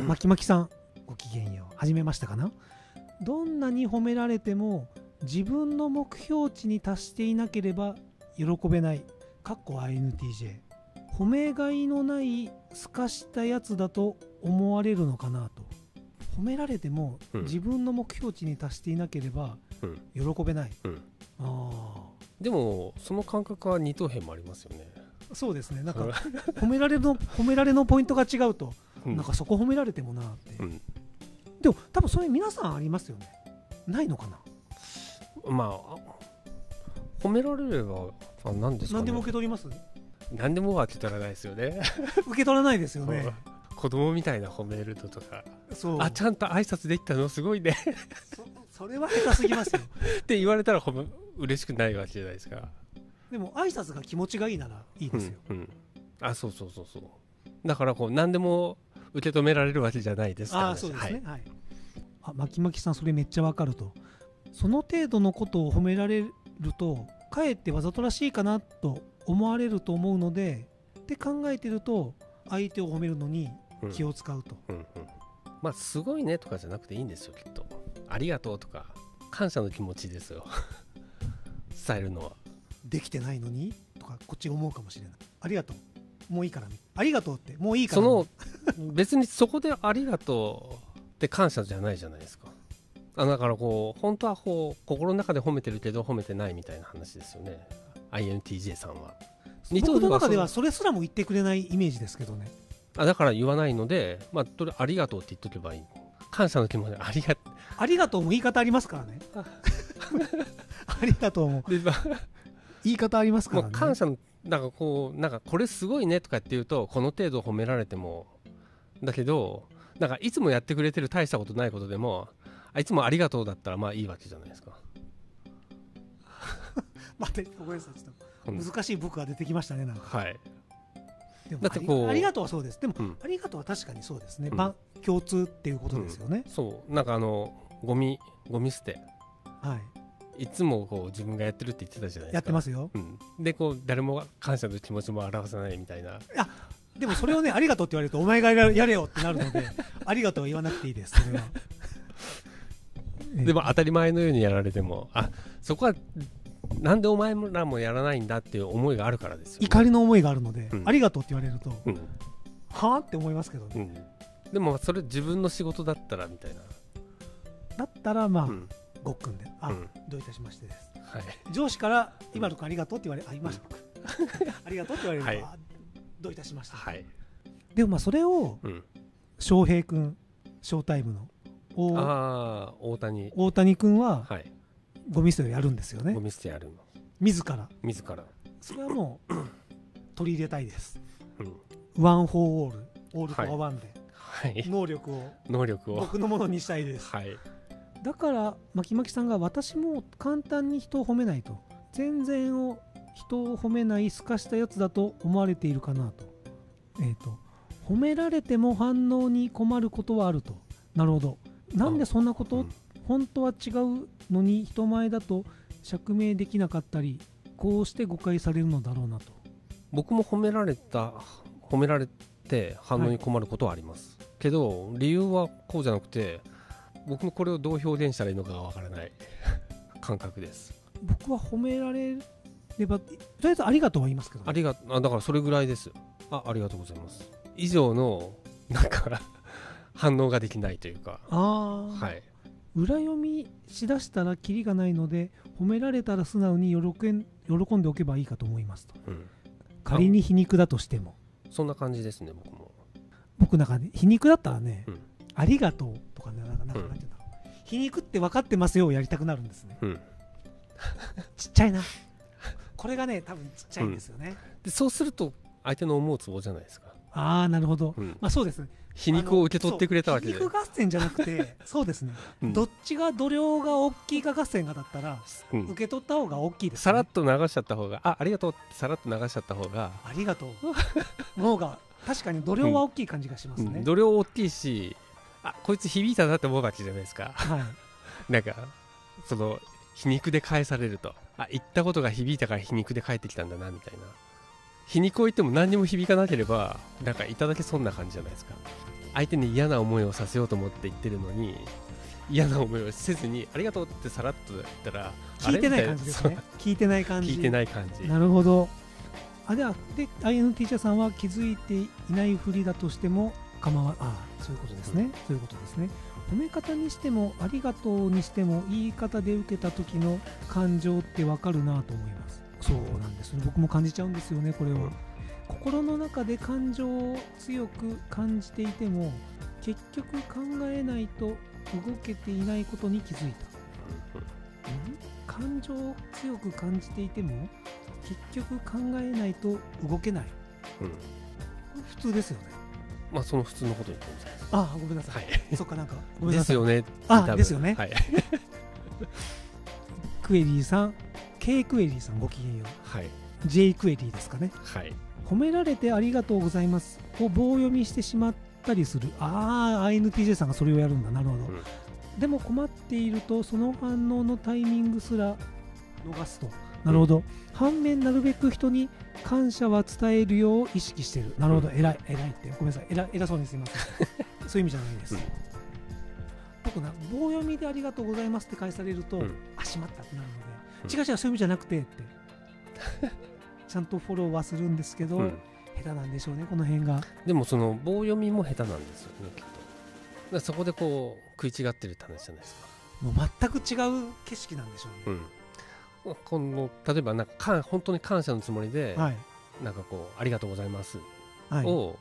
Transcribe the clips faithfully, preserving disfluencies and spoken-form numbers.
まきまきさんごきげんよう。始めましたかな。どんなに褒められても自分の目標値に達していなければ喜べない。かっこ アイエヌティージェー。 褒めがいのないすかしたやつだと思われるのかなと。褒められても自分の目標値に達していなければ喜べない、 うんうん、 あでもその感覚は二等辺もありますよね。 そうですね。なんか褒められの褒められのポイントが違うと、うん、なんかそこ褒められてもなって、うん、でも多分それ皆さんありますよね。ないのかな。 まあ褒められればあ何ですかね。 何でも受け取ります。 何でもは受け取らないですよね受け取らないですよね。 子供みたいな褒めるのとか、 そうあちゃんと挨拶できたのすごいねそ, それは下手すぎますよって言われたら褒め嬉しくないわけじゃないですか。 でも挨拶が気持ちがいいならいいですよ、 うんうん、あそうそうそうそう。だからこう何でも受け止められるわけじゃないですから、ね、 あそうですね、はいはい、あまきまきさんそれめっちゃわかると。その程度のことを褒められるとかえってわざとらしいかなと思われると思うのでって考えてると相手を褒めるのに気を使うと、うんうんうん、 まあすごいねとかじゃなくていいんですよきっと。ありがとうとか感謝の気持ちですよ伝えるのは。 できてないのにとかこっち思うかもしれない。ありがとうもういいからありがとうってもういいから、 その別にそこでありがとうって感謝じゃないじゃないですか。あだからこう本当はこう心の中で褒めてるけど褒めてないみたいな話ですよね アイエヌティージェー さんは。 僕の中ではそれすらも言ってくれないイメージですけどね。 あだから言わないので、まあ、とりありがとうって言っとけばいい。感謝の気持ちありがありがとうも言い方ありますからねありがとうもで、まあ、言い方ありますからね。 まあ、感謝のなんかこうなんかこれすごいねとかって言うとこの程度褒められてもだけどなんかいつもやってくれてる大したことないことでもあいつもありがとうだったらまあいいわけじゃないですか待ってごめんなさいちょっと難しい僕が出てきましたねなんか。 はい。 でもだってこう あ, ありがとうはそうです。でも、うん、ありがとうは確かにそうですね、うん、共通っていうことですよね、 うん、そうなんかあのゴミゴミ捨て、 はい、 いつもこう自分がやってるって言ってたじゃないですか。 やってますよ、 うん、でこう誰も感謝の気持ちも表さないみたいな。 あでもそれをねありがとうって言われるとお前がやれよってなるのでありがとうは言わなくていいですそれはでも当たり前のようにやられてもあそこはなんでお前らもやらないんだっていう思いがあるからですよ、ね、 怒りの思いがあるので、うん、ありがとうって言われると、うん、はぁって思いますけどね、 うん、でもそれ自分の仕事だったらみたいなだったらまあ、うん、ごっくんであ、うん、どういたしましてです、はい、上司から今のくんありがとうって言われあ今のくん、うん、ありがとうって言われると、はい、どういたしました、はい、でもまあそれを翔平くんショータイムのあ大谷大谷くんは、はい、ゴミ捨てをやるんですよね。 ゴミ捨てやるの自ら自らそれはもう取り入れたいです、うん、ワン・フォー・オールオール・フォー・ワンで、はい、能力を能力を僕のものにしたいです、 はい、 だからまきまきさんが私も簡単に人を褒めないと全然を人を褒めないすかしたやつだと思われているかなと。えっと褒められても反応に困ることはあると。なるほど。なんでそんなこと、うん、本当は違うのに人前だと釈明できなかったりこうして誤解されるのだろうなと。 僕も褒められた褒められて反応に困ることはあります、はい、けど理由はこうじゃなくて僕もこれをどう表現したらいいのかがわからない感覚です。 僕は褒められればとりあえずありがとうは言いますけど、ね、 ありがあだからそれぐらいです。あありがとうございます以上のなんか反応ができないというか。 あ、はい、裏読みしだしたらキリがないので褒められたら素直に喜ん、喜んでおけばいいかと思いますと、うん、仮に皮肉だとしてもそんな感じですね。僕も僕なんか、ね、皮肉だったらね、うん、ありがとうとかねなんかなんかなんていうんだろう、うん、皮肉って分かってますよをやりたくなるんですね、うん、ちっちゃいなこれがね多分ちっちゃいんですよね、 うん、でそうすると相手の思うツボじゃないですか。 ああなるほど、うん、まあそうですね。 皮肉を受け取ってくれたわけで、 皮肉合戦じゃなくてそうですね、うん、どっちが度量が大きいか合戦がだったら、うん、受け取った方が大きいです、ね、 さらっと流しちゃった方が あ, ありがとうってさらっと流しちゃった方がありがとうの方が確かに度量は大きい感じがしますね、うんうん、 度量大きいしあこいつ響いたなって思うわけじゃないですか、はい、なんかその皮肉で返されるとあ言ったことが響いたから皮肉で返ってきたんだなみたいな。皮肉を言っても何にも響かなければなんかいただけそうな感じじゃないですか。 相手に嫌な思いをさせようと思って言ってるのに嫌な思いをせずにありがとうってさらっと言ったら聞いてない感じですね。聞いてない感じ。 聞いてない感じ。 なるほど。あではで アイエヌティー 社さんは気づいていないふりだとしても構わあそういうことですね、うん、そういうことですね。褒め方にしてもありがとうにしても言い方で受けた時の感情ってわかるなと思います。そうなんですね。僕も感じちゃうんですよねこれを、うん、心の中で感情を強く感じていても結局考えないと動けていないことに気づいた、うん、感情を強く感じていても結局考えないと動けない、うん、普通ですよね。 まあその普通のことに言ってます。 ああごめんなさい、はい、そっかなんかごめんなさいですよね。 あですよね、 はい、 クエリーさん K クエリーさんごきげんよう、はい、J クエリーですかね、はい、褒められてありがとうございますを棒読みしてしまったりする。ああ アイエヌティージェー さんがそれをやるんだ。なるほど、うん、でも困っているとその反応のタイミングすら逃すと。なるほど、うん、反面なるべく人に感謝は伝えるよう意識している。なるほど、うん、偉い偉いってごめんなさい 偉, 偉そうにすみませんそういう意味じゃないです、うん、僕な棒読みでありがとうございますって返されると、うん、あしまったってなるので、うん、違う違うそういう意味じゃなくてってちゃんとフォローはするんですけど、うん、下手なんでしょうねこの辺が。 でもその棒読みも下手なんですよねきっと。だからそこでこう食い違ってるって話じゃないですか。 もう全く違う景色なんでしょうね、うんこの例えばなんか本当に感謝のつもりで、はい、なんかこうありがとうございますを、はい、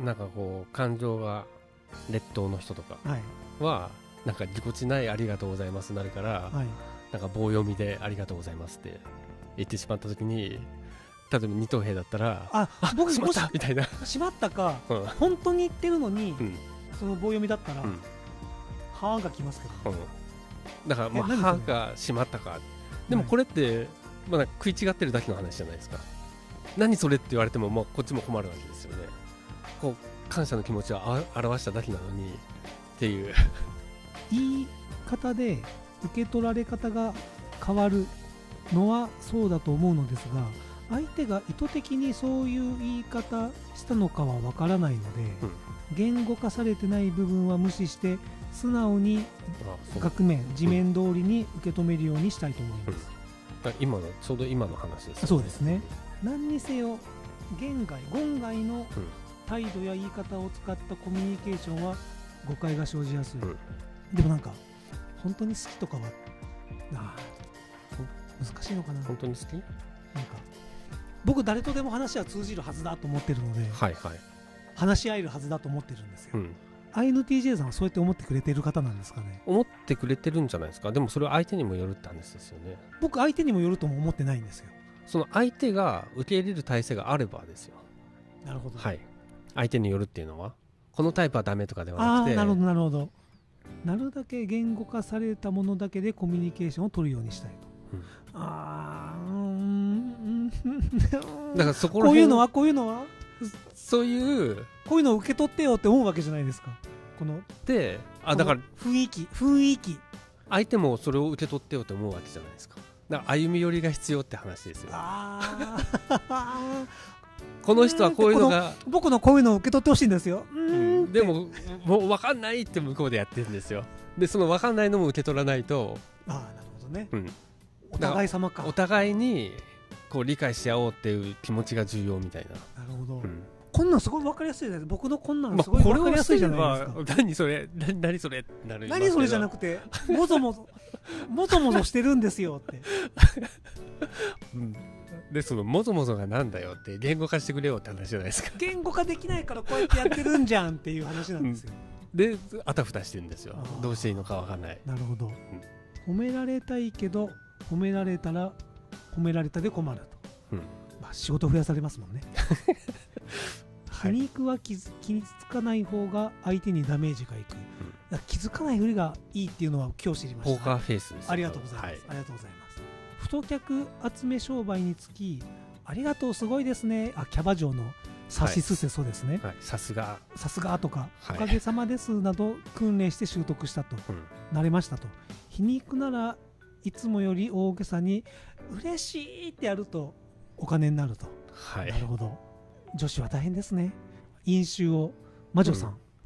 なんかこう感情が劣等の人とかは、はい、なんかぎこちないありがとうございますになるから、はい、なんか棒読みでありがとうございますって言ってしまった時に例えば二等兵だったらあ僕しまったみたいなしまったか、うん、本当に言ってるのに、うん、その棒読みだったら、うん、はーがきますけど、ねうん、だからまあはーがしまったかでもこれって、はいまあ、食い違ってるだけの話じゃないですか。何それって言われても、まあ、こっちも困るわけですよね。こう感謝の気持ちを表しただけなのにっていう言い方で受け取られ方が変わるのはそうだと思うのですが相手が意図的にそういう言い方したのかはわからないので、うん、言語化されてない部分は無視して素直に額面地面通りに受け止めるようにしたいと思います、 うん、今のちょうど今の話です、ね、 そうですね。何にせよ言外言外の態度や言い方を使ったコミュニケーションは誤解が生じやすい、うん、でもなんか本当に好きとかはあ難しいのかな。 本当に好きなんか僕誰とでも話は通じるはずだと思ってるので、はいはい、話し合えるはずだと思ってるんですよ、うん、アイエヌティージェー さんはそうやって思ってくれてる方なんですかね。 思ってくれてるんじゃないですか。でもそれは相手にもよるって話ですよね。 僕相手にもよるとも思ってないんですよ。 その相手が受け入れる体制があればですよ。 なるほど、 はい、相手によるっていうのはこのタイプはダメとかではなくて、 あなるほどなるほどなるだけ言語化されたものだけでコミュニケーションを取るようにしたいと、うん、あーうんだからそこら辺こういうのはこういうのはそういうこういうのを受け取ってよって思うわけじゃないですか。このであだから雰囲気雰囲気相手もそれを受け取ってよって思うわけじゃないですか。だから歩み寄りが必要って話ですよ。あこの人はこういうのが僕のこういうのを受け取ってほしいんですよ。うーんでももう分かんないって向こうでやってるんですよ。でその分かんないのも受け取らないとあなるほどね、うん、お互い様かお互いにこう理解し合おうっていう気持ちが重要みたいな。 なるほど、うん、こんなんすごい分かりやすいです。僕のこんなんすごい分かりやすいじゃないですか、 まあ、何それ何何それってなる。 何それじゃなくてもぞもぞもぞもぞしてるんですよって、 うん、でそのもぞもぞがなんだよって言語化してくれよって話じゃないですか。 言語化できないからこうやってやってるんじゃんっていう話なんですよ、 うん、であたふたしてるんですよ。どうしていいのか分かんない。なるほど、うん、褒められたいけど褒められたら褒められたで困ると、うんまあ、仕事増やされますもんね皮肉は気づ気につかない方が相手にダメージがいく、うん、気づかないふりがいいっていうのは今日知りました。 ポーカーフェイスです。 ありがとうございます、はい、ありがとうございます。太客集め商売につきありがとうすごいですね。あキャバ嬢のさしすせそですね。 さすがさすがとか、はい、おかげさまですなど訓練して習得したと、うん、慣れましたと。皮肉ならいつもより大げさに嬉しいってやるとお金になると、はい、なるほど。女子は大変ですね。飲酒を魔女さん、うん、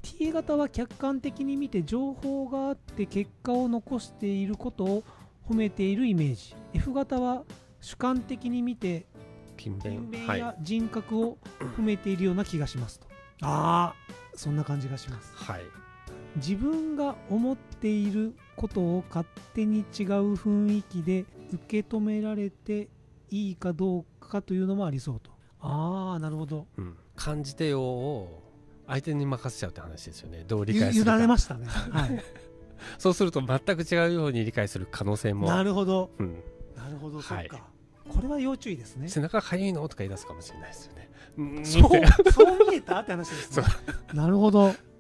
T 型は客観的に見て情報があって結果を残していることを褒めているイメージ。 F 型は主観的に見て勤勉勤勉や人格を褒めているような気がしますと。ああ、そんな感じがします。 はい、 自分が思っていることを勝手に違う雰囲気で受け止められていいかどうかというのもありそうと。ああ、なるほど、 うん、感じてよを相手に任せちゃうって話ですよね。どう理解するか。 委ねましたね、はい、 そうすると全く違うように理解する可能性も。 なるほど、 うん、 なるほど、 はい、 そっか、これは要注意ですね。 背中かゆいのとか言い出すかもしれないですよね。 そうそう見えたって話ですね。なるほど。